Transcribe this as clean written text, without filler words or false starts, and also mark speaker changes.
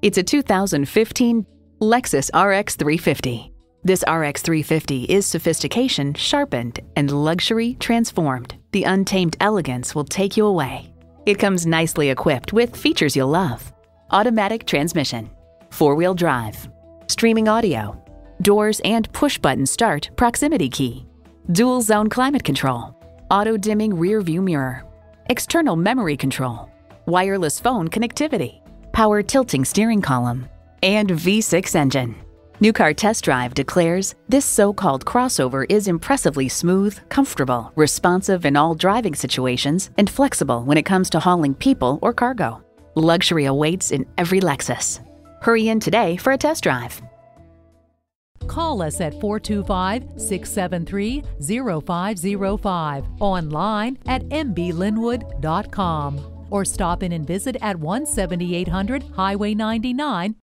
Speaker 1: It's a 2015 Lexus RX 350. This RX 350 is sophistication sharpened and luxury transformed. The untamed elegance will take you away. It comes nicely equipped with features you'll love: automatic transmission, four-wheel drive, streaming audio, doors and push-button start proximity key, dual zone climate control, auto-dimming rear view mirror, external memory control, wireless phone connectivity, power tilting steering column, and V6 engine. New Car Test Drive declares this so-called crossover is impressively smooth, comfortable, responsive in all driving situations, and flexible when it comes to hauling people or cargo. Luxury awaits in every Lexus. Hurry in today for a test drive.
Speaker 2: Call us at 425-673-0505, online at mblynnwood.com, or stop in and visit at 17800 Highway 99,